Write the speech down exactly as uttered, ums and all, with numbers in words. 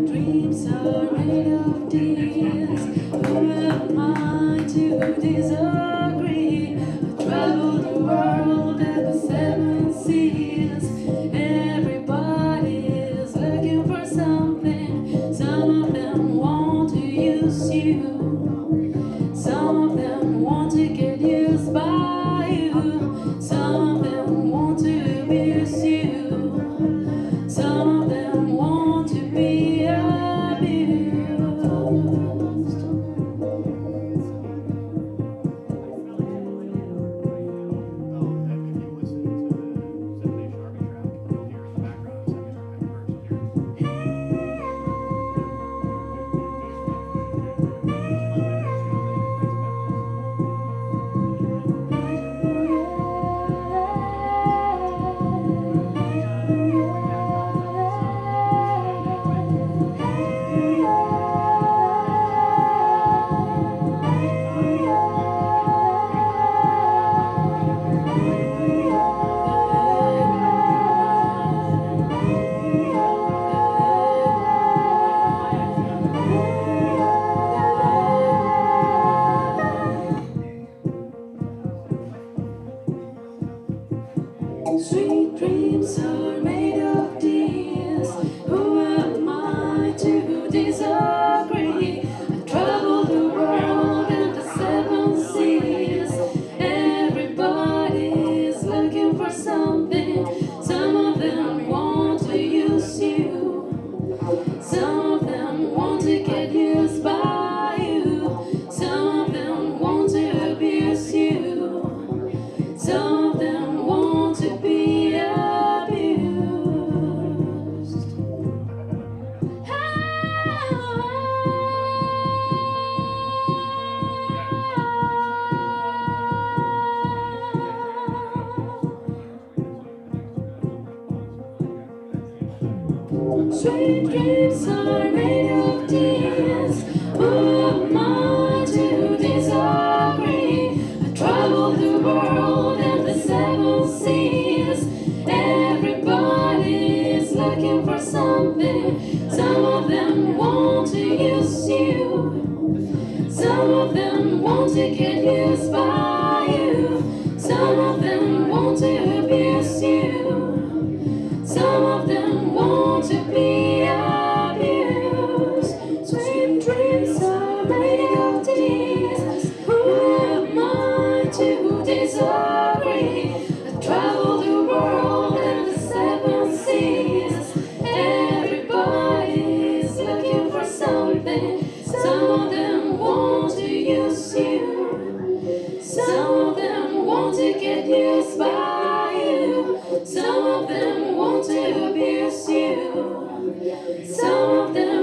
dreams are made of tears. Who am I to disagree? I travel the world and the seven seas. Everybody is looking for something. Some of them want to use you. Some of them want to get used by you. Some of them want to abuse you. Some of them want to be abused. Sweet dreams are made of tears. Who am I to disagree? I travel the world and the seven seas. Everybody is looking for something. Some of them want to use you. Some of them want to get used by you. Some of them want to abuse you. Some of them want to be abused. Sweet dreams are made of tears. Who am I to disagree? I travel the world and the seven seas. Everybody is looking for something. Some of them want to use you. Some of them want to get used by you. Some of them want to abuse you. Some of them want to be abused. Sweet dreams are made of tears. Who am I to disagree? I travel the world and the seven seas. Everybody is looking for something. Some of them want to use you. Some of them want to get used by you. Some of them want to abuse you. Some of them